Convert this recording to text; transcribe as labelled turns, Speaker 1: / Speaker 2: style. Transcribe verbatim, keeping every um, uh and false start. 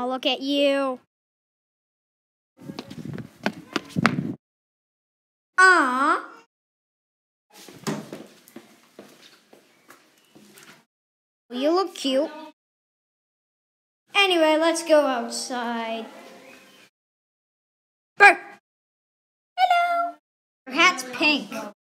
Speaker 1: look at you. Ah. You look cute. Anyway, let's go outside. Burr. Hello. Your hat's pink.